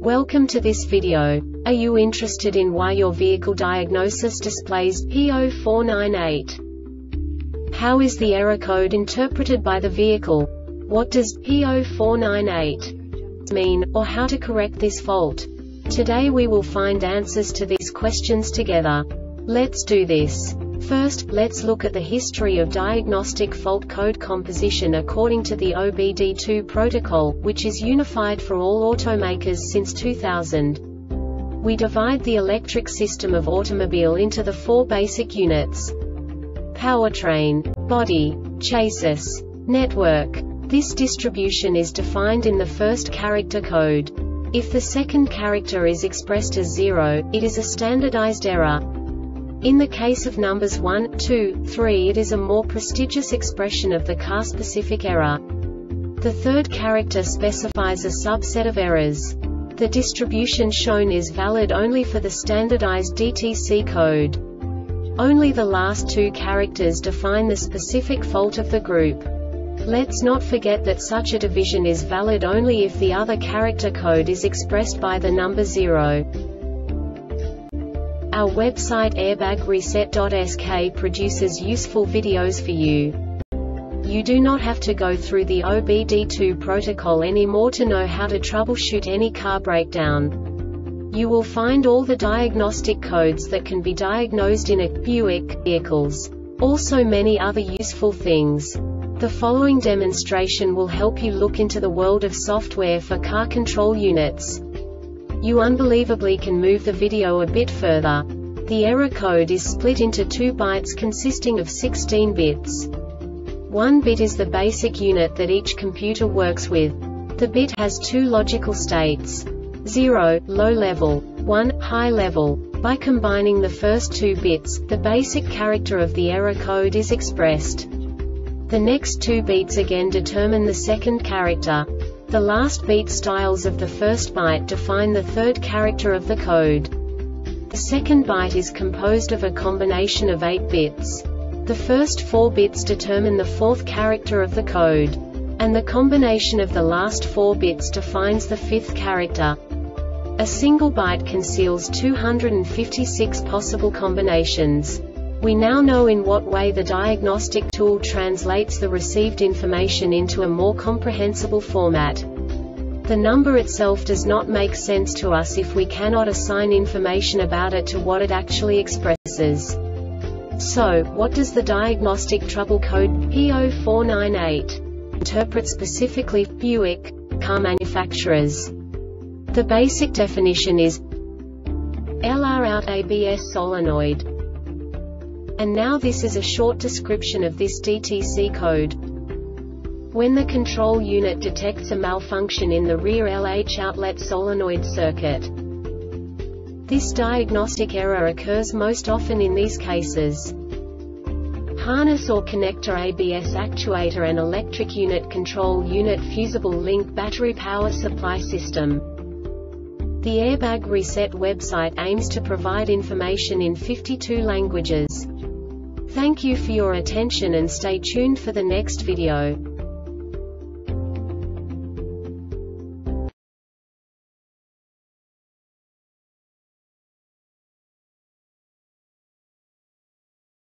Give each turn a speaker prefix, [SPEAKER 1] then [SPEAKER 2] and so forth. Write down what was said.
[SPEAKER 1] Welcome to this video. Are you interested in why your vehicle diagnosis displays P0498? How is the error code interpreted by the vehicle? What does P0498 mean, or how to correct this fault? Today we will find answers to these questions together. Let's do this. First, let's look at the history of diagnostic fault code composition according to the OBD2 protocol, which is unified for all automakers since 2000. We divide the electric system of automobile into the four basic units: powertrain, body, chassis, network. This distribution is defined in the first character code. If the second character is expressed as 0, it is a standardized error. In the case of numbers 1, 2, 3, it is a more prestigious expression of the car-specific error. The third character specifies a subset of errors. The distribution shown is valid only for the standardized DTC code. Only the last two characters define the specific fault of the group. Let's not forget that such a division is valid only if the other character code is expressed by the number 0. Our website airbagreset.sk produces useful videos for you. You do not have to go through the OBD2 protocol anymore to know how to troubleshoot any car breakdown. You will find all the diagnostic codes that can be diagnosed in a Buick vehicles. Also many other useful things. The following demonstration will help you look into the world of software for car control units. You unbelievably can move the video a bit further. The error code is split into 2 bytes consisting of 16 bits. 1 bit is the basic unit that each computer works with. The bit has 2 logical states: 0, low level, 1, high level. By combining the first 2 bits, the basic character of the error code is expressed. The next 2 beats again determine the second character. The last beat styles of the first byte define the third character of the code. The second byte is composed of a combination of 8 bits. The first 4 bits determine the fourth character of the code. And the combination of the last 4 bits defines the fifth character. A single byte conceals 256 possible combinations. We now know in what way the diagnostic tool translates the received information into a more comprehensible format. The number itself does not make sense to us if we cannot assign information about it to what it actually expresses. So, what does the diagnostic trouble code P0498 interpret specifically for Buick car manufacturers? The basic definition is LR out ABS solenoid. And now this is a short description of this DTC code. When the control unit detects a malfunction in the rear LH outlet solenoid circuit. This diagnostic error occurs most often in these cases: harness or connector ABS actuator and electric unit control unit fusible link battery power supply system. The Airbag Reset website aims to provide information in 52 languages. Thank you for your attention and stay tuned for the next video.